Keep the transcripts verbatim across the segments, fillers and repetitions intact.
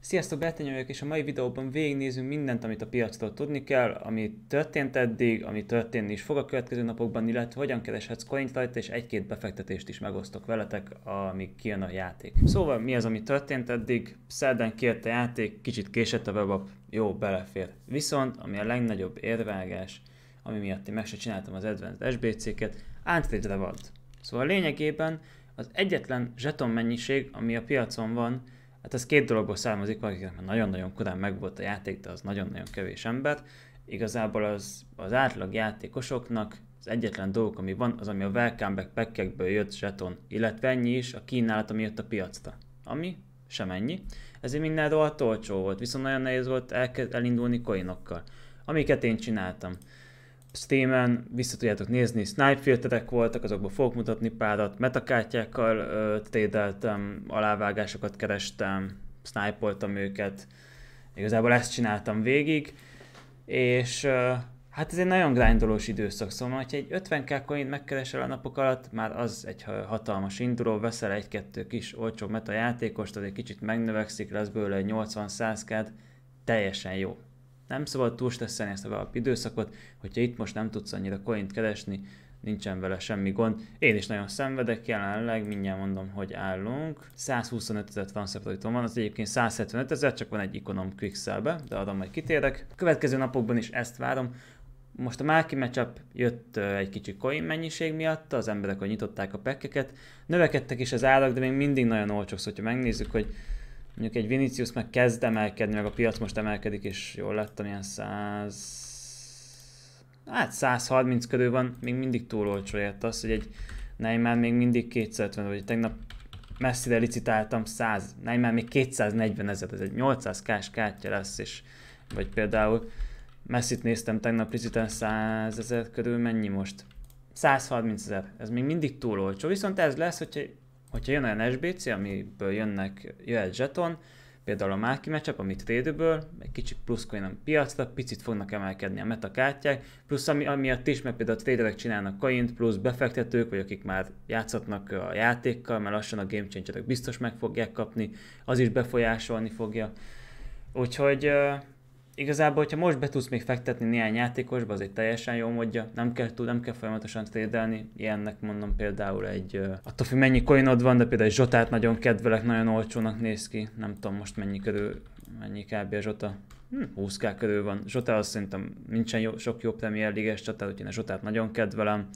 Sziasztok, Bertényi vagyok, és a mai videóban végignézünk mindent, amit a piacról tudni kell, ami történt eddig, ami történni is fog a következő napokban, illetve hogyan kereshetsz coint rajta, és egy-két befektetést is megosztok veletek, amíg kijön a játék. Szóval mi az, ami történt eddig? Szerdán kijött a játék, kicsit késett a webapp, jó, belefér. Viszont, ami a legnagyobb érvágás, ami miatt én meg se csináltam az Advanced es bé cé-ket, Untrade Reward. Szóval lényegében az egyetlen zseton mennyiség, ami a piacon van, hát ez két dologból származik, akiknek nagyon-nagyon korán megvolt a játék, de az nagyon-nagyon kevés ember. Igazából az, az átlag játékosoknak az egyetlen dolog, ami van, az ami a Welcome Back packekből jött zseton, illetve ennyi is a kínálat, ami jött a piacra. Ami sem ennyi. Ezért minden rohadt olcsó volt, viszont nagyon nehéz volt elkezd, elindulni coinokkal, amiket én csináltam. Steamen vissza tudjátok nézni, snipe filterek voltak, azokból fogok mutatni párat, metakártyákkal uh, trédeltem, alávágásokat kerestem, snipe-oltam őket, igazából ezt csináltam végig, és uh, hát ez egy nagyon grindolós időszak, szóval ha egy ötven k coint megkeresel a napok alatt, már az egy hatalmas induló, veszel egy-kettő kis olcsó meta játékost, az egy kicsit megnövekszik, lesz belőle egy nyolcvan-száz k, teljesen jó. Nem szabad túl stresszelni ezt a valap időszakot, hogyha itt most nem tudsz annyira coint keresni, nincsen vele semmi gond. Én is nagyon szenvedek jelenleg, mindjárt mondom, hogy állunk. százhuszonöt ezer transfertoriton van, az egyébként száz hetvenöt ezer, csak van egy ikonom Quicksell-be, de arra majd kitérek. A következő napokban is ezt várom. Most a Marquee matchup jött egy kicsi coin mennyiség miatt, az emberek, hogy nyitották a packeket. Növekedtek is az árak, de még mindig nagyon olcsok, szóval ha megnézzük, hogy mondjuk egy Vinicius meg kezd emelkedni, meg a piac most emelkedik, és jól láttam, ilyen száz... Hát száz harminc körül van, még mindig túl olcsó ért az, hogy egy Neymar még mindig kétszázötven, vagy tegnap messzire licitáltam száz, Neymar még kétszáznegyven ezer, ez egy nyolcszáz k-s kártya lesz, és vagy például Messit néztem tegnap licitálni száz ezer körül, mennyi most? száz harminc ezer, ez még mindig túl olcsó, viszont ez lesz, hogyha Hogyha jön olyan es bé cé, amiből jönnek, jöhet zseton, például a Marquee matchup, amit trade-ből, egy kicsit plusz coin a piacra, picit fognak emelkedni a meta kártyák, plusz ami, amiatt is, mert például a traderek csinálnak coint, plusz befektetők, vagy akik már játszhatnak a játékkal, mert lassan a game changerek biztos meg fogják kapni, az is befolyásolni fogja. Úgyhogy uh, igazából, hogyha most be tudsz még fektetni néhány játékosba, az egy teljesen jó módja, nem kell túl, nem kell folyamatosan tradelni, ilyennek mondom például egy, uh, attól függ mennyi coinod van, de például egy Zsotát nagyon kedvelek, nagyon olcsónak néz ki, nem tudom most mennyi körül, mennyi kb. A Zsota, hm, húsz k körül van, Zsota azt szerintem nincsen jó, sok jó Premier League-es csatár, úgyhogy a Zsotát nagyon kedvelem,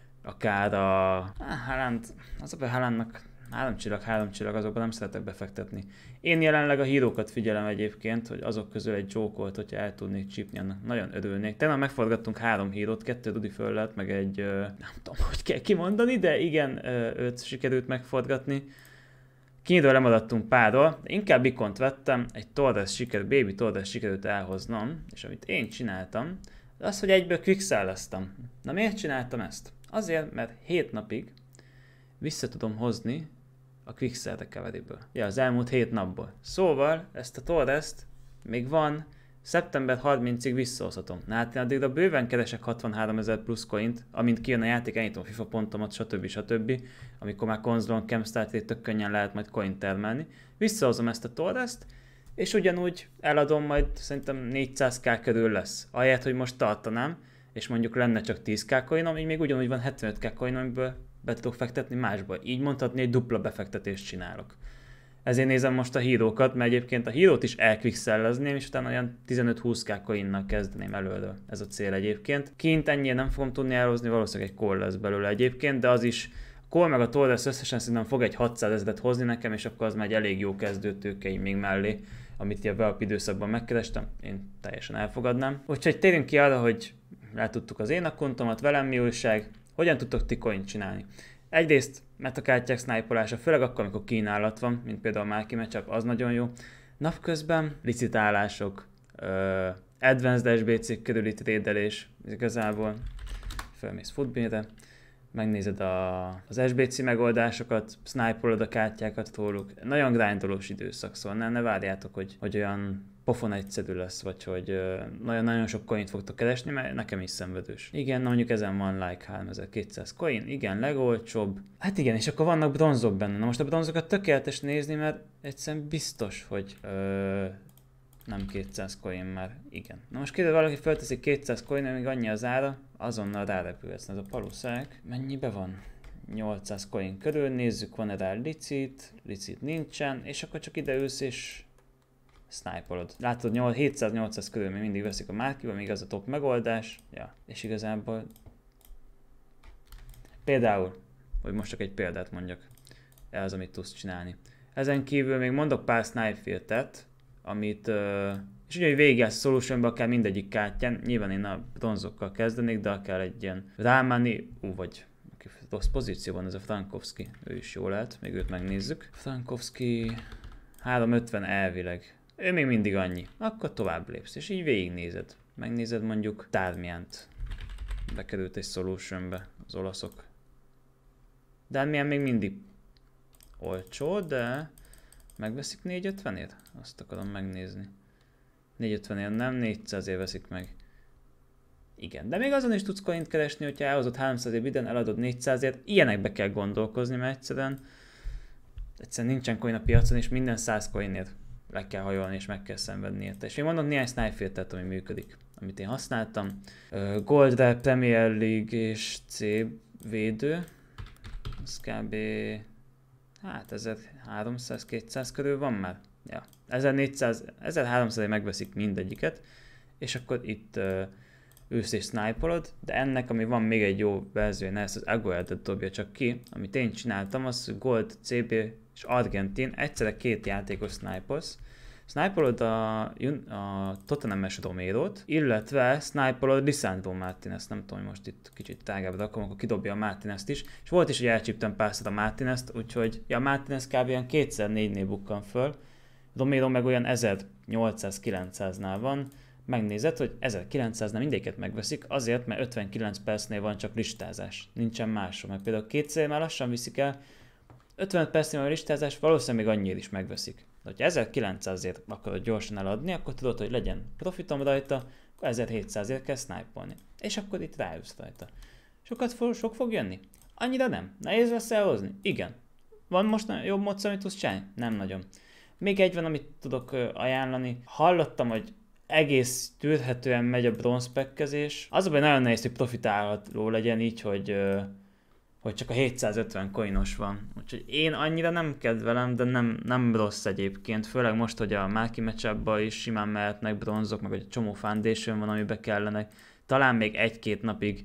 akár a Haaland, az a Haalandnak három csillag, három csillag, azokban nem szeretek befektetni. Én jelenleg a hírókat figyelem egyébként, hogy azok közül egy Joe-Colt, hogyha el tudnék csípni, annak nagyon örülnék. Tegnap megforgattunk három hírót, kettő Rudi föl lett, meg egy, nem tudom, hogy kell kimondani, de igen, őt sikerült megforgatni. Kínról lemaradtunk párról, inkább ikont vettem, egy Torres sikerült, Baby Torres sikerült elhoznom, és amit én csináltam, az az, hogy egyből quicksell-eztem. Na miért csináltam ezt? Azért, mert hét napig vissza tudom hozni a Quicksell recoveryből. Ja, az elmúlt hét napból. Szóval ezt a Torrest még van, szeptember harmincadikáig visszahozhatom. Na hát én addigra bőven keresek hatvanhárom ezer plusz coint, amint kijön a játék, elnyitom a FIFA pontomat, stb. stb. Amikor már konzolon Camstart tök könnyen lehet majd coin termelni. Visszahozom ezt a Torrest, és ugyanúgy eladom, majd szerintem négyszáz k körül lesz. Ahelyett, hogy most tartanám, és mondjuk lenne csak tíz k coinom, így még ugyanúgy van hetvenöt k coinom, amiből be tudok fektetni másba. Így mondhatni, egy dupla befektetést csinálok. Ezért nézem most a hírókat, mert egyébként a hírót is elquicksell-ezném, és utána olyan tizenöt-húsz k coinnal kezdeném előről. Ez a cél egyébként. Kint ennyire nem fogom tudni elhozni, valószínűleg egy call lesz belőle egyébként, de az is, a call meg a Torres összesen szerintem fog egy hatszáz ezret hozni nekem, és akkor az már egy elég jó kezdőtőkeim még mellé, amit a Valp időszakban megkerestem, én teljesen elfogadnám. Úgyhogy térjünk ki arra, hogy letudtuk az én akkontomat, velem mi újság. Hogyan tudtok ti coint csinálni? Egyrészt metakártyák snipolása, főleg akkor, amikor kínálat van, mint például a Marquee matchup, az nagyon jó. Napközben licitálások, uh, Advanced es bé cé körüli trédelés, igazából felmész Footbinre, megnézed a, az es bé cé megoldásokat, sniperod a kártyákat róluk. Nagyon grindolós időszak, szóval ne, ne várjátok, hogy, hogy olyan pofon egyszerű lesz, vagy hogy nagyon-nagyon sok coint fogtok keresni, mert nekem is szenvedős. Igen, na mondjuk ezen van like háromezer-kétszáz coin, igen, legolcsóbb. Hát igen, és akkor vannak bronzok benne. Na most a bronzokat tökéletes nézni, mert egyszerűen biztos, hogy ö, nem kétszáz coin már, igen. Na most kérdez valaki felteszik kétszáz coin, még annyi az ára, azonnal rárepülhetsz. Ez a paluszák mennyibe van? nyolcszáz coin körül, nézzük, van-e rá licit, licit nincsen, és akkor csak ide ülsz és sniperod. Látod, hétszáz-nyolcszáz körül még mindig veszik a márkiba, még az a top megoldás. Ja, és igazából például, hogy most csak egy példát mondjak, ez az, amit tudsz csinálni. Ezen kívül még mondok pár snipe filtert, amit, uh, és ugye, hogy végigjársz a solutionba, akár mindegyik kártyán, nyilván én a bronzokkal kezdenék, de akár egy ilyen Rámani, ú, vagy aki rossz pozícióban, ez a Frankowski, ő is jó lehet, még őt megnézzük. Frankowski háromszázötven elvileg. Ő még mindig annyi. Akkor tovább lépsz, és így végignézed. Megnézed mondjuk Darmiant. Bekerült egy solutionbe az olaszok. Darmian még mindig olcsó, de megveszik négyszázötvenért? Azt akarom megnézni. négyszázötvenért nem, négyszázért veszik meg. Igen, de még azon is tudsz coint keresni, hogyha elhozott háromszázért biden, eladod négyszázért. Ilyenekbe kell gondolkozni, mert egyszerűen, egyszerűen nincsen coin a piacon, és minden száz coinért le kell hajolni, és meg kell szenvedni érte. És én mondom néhány snipe filtert, ami működik, amit én használtam. Gold, Premier League és C védő. Ez kb. Hát ezerháromszáz-kétszáz körül van már. Ja. ezernégyszáz, ezerháromszázért megveszik mindegyiket, és akkor itt uh, ülsz és sniperod, de ennek, ami van még egy jó verziója, ezt az Aguedet dobja csak ki, amit én csináltam, az Gold, cé bé és Argentin, egyszerre két játékos snipers. Sniperod a, a Tottenham-es Romero-t, illetve sniperod Lisandro Martinez, nem tudom, hogy most itt kicsit tágább rakom, akkor kidobja a Martinezt is, és volt is, hogy elcsíptem párszor a Martinezt, úgyhogy ja, a Martinez kb. Ilyen kétszer-négynél bukkan föl, Romero meg olyan ezernyolcszáz-kilencszáznál van, megnézed, hogy ezerkilencszáznál mindegyiket megveszik, azért, mert ötvenkilenc percnél van csak listázás, nincsen máshol, mert például kétszer már lassan viszik el, ötvenöt percnél van a listázás, valószínűleg még annyira is megveszik. De ha ezerkilencszázért akarod gyorsan eladni, akkor tudod, hogy legyen profitom rajta, akkor ezerhétszázért kell snipe-olni. És akkor itt rájössz rajta. Sokat fog, sok fog jönni? Annyira nem. Nehéz lesz elhozni? Igen. Van most jobb módszer, amit tudsz csinálni? Nem nagyon. Még egy van, amit tudok ajánlani. Hallottam, hogy egész tűrhetően megy a bronzpekkezés. Az a baj, nagyon nehéz, hogy profitálható legyen így, hogy hogy csak a hétszázötven coinos van. Úgyhogy én annyira nem kedvelem, de nem, nem rossz egyébként. Főleg most, hogy a Marquee matchupban is simán mehetnek bronzok, meg egy csomó foundation van, amibe kellenek. Talán még egy-két napig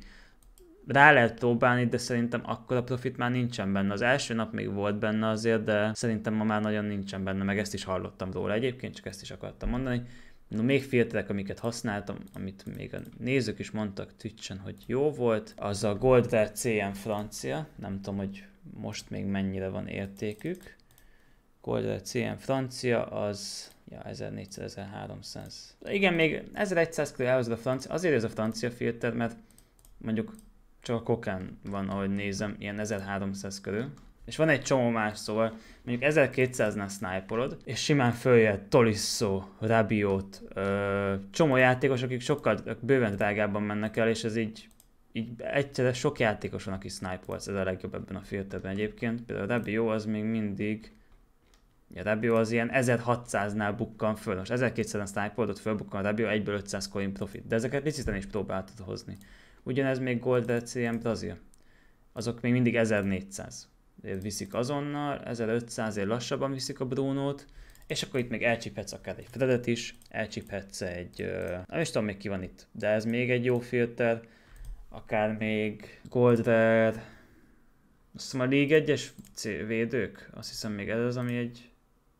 rá lehet próbálni, de szerintem akkor a profit már nincsen benne. Az első nap még volt benne azért, de szerintem ma már nagyon nincsen benne, meg ezt is hallottam róla egyébként, csak ezt is akartam mondani. No, még filterek, amiket használtam, amit még a nézők is mondtak Twitchen, hogy jó volt, az a Gold Rare cé em francia, nem tudom, hogy most még mennyire van értékük. Gold Rare cé em francia, az ja, ezernégyszáz-ezerháromszáz. Igen, még ezerszáz körül elhozod a francia, azért ez a francia filter, mert mondjuk csak a kokán van, ahogy nézem, ilyen ezerháromszáz körül. És van egy csomó más, szóval mondjuk ezerkétszáznál sniperod, és simán följött Tolisso, Rabiot, ö, csomó játékos, akik sokkal bőven drágábban mennek el, és ez így, így egyszerre sok játékos van, aki sniperolsz, ez a legjobb ebben a filterben egyébként. Például Rabiot az még mindig, ja, Rabiot az ilyen ezerhatszáznál bukkan föl, most ezerkétszáznál sniperod, fölbukkan a Rabiot, egyből ötszáz coin profit, de ezeket liciten is próbáltad hozni. Ugyanez még Gold Rare cé em Brazil, azok még mindig ezernégyszáz. Viszik azonnal, ezerötszázért lassabban viszik a Brunót, és akkor itt még elcsíphetsz akár egy Fredet is, elcsíphetsz egy, uh, nem is tudom még ki van itt, de ez még egy jó filter, akár még Gold Rare, azt hiszem a League egyes védők, azt hiszem még ez az, ami egy,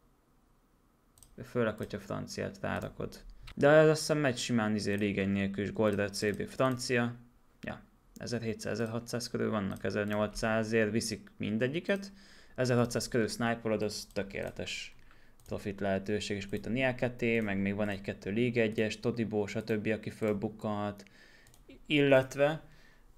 főleg, hogyha franciát rárakod. De ez azt hiszem megy simán izé League egy nélkül is, Gold Rare cé bé francia, ja. ezerhétszáz-ezerhatszáz körül vannak, ezernyolcszázért viszik mindegyiket, ezerhatszáz körül sniperod, az tökéletes profit lehetőség, és akkor itt a Niaketé, meg még van egy-kettő League egyes, Todibo, stb., aki fölbukkanhat, illetve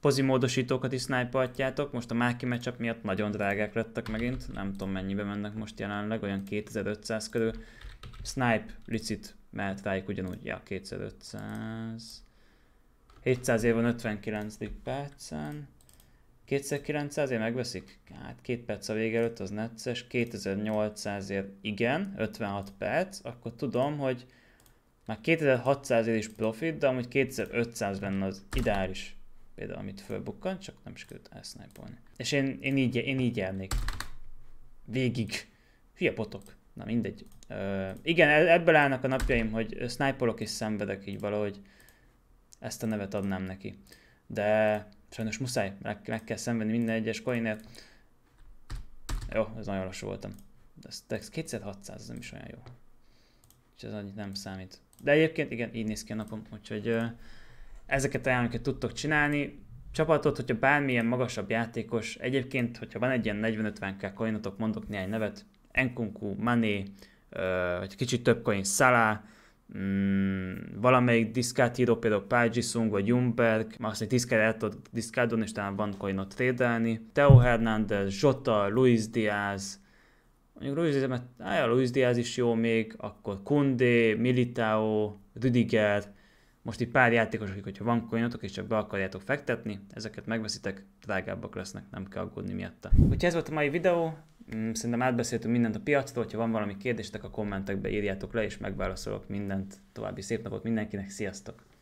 Pozi módosítókat is sniperhatjátok, most a Máki matchup miatt nagyon drágák lettek megint, nem tudom mennyibe mennek most jelenleg, olyan kétezer-ötszáz körül. Snipe, licit mehet rájuk ugyanúgy, ja, kétezer-ötszáz. hétszáz év van ötvenkilencedik percen. kétezer-kilencszázért megveszik? Hát két perc a vége előtt, az necces. kétezer-nyolcszázért igen, ötvenhat perc, akkor tudom, hogy már kétezer-hatszázért is profit, de amúgy kétezer-ötszáz lenne az ideális. Például amit fölbukkan, csak nem sikerült elsznipolni. És én, én, így, én így járnék. Végig. Hülye botok. Na mindegy. Uh, igen, ebből állnak a napjaim, hogy sniperok és szenvedek így valahogy. Ezt a nevet adnám neki. De sajnos muszáj, meg, meg kell szenvedni minden egyes coinért. Jó, ez nagyon lassú voltam. De ez kétezer-hatszáz, ez nem is olyan jó. És ez annyit nem számít. De egyébként igen, így néz ki a napom, úgyhogy uh, ezeket ajánlókat tudtok csinálni. Csapatot, hogyha bármilyen magasabb játékos, egyébként, hogyha van egy ilyen negyven-ötven k coinotok, mondok néhány nevet, Nkunku, Mané, uh, vagy kicsit több coin, Salah, mm, valamelyik diszkárt író, például Pajisung vagy Jumberg, azt mondja, diszkárt el tudod diszkárdolni, és talán van coinot trédelni. Theo Hernández, Jota, Luis Diaz, mondjuk Luis Diaz, mert ája, Luis Diaz is jó még, akkor Koundé, Militao, Rüdiger, most itt pár játékos, akik, hogyha van coinotok és csak be akarjátok fektetni, ezeket megveszitek, drágábbak lesznek, nem kell aggódni miatta. Úgyhogy ez volt a mai videó, szerintem átbeszéltünk mindent a piacról, hogyha van valami kérdésetek a kommentekbe írjátok le, és megválaszolok mindent. További szép napot mindenkinek, sziasztok!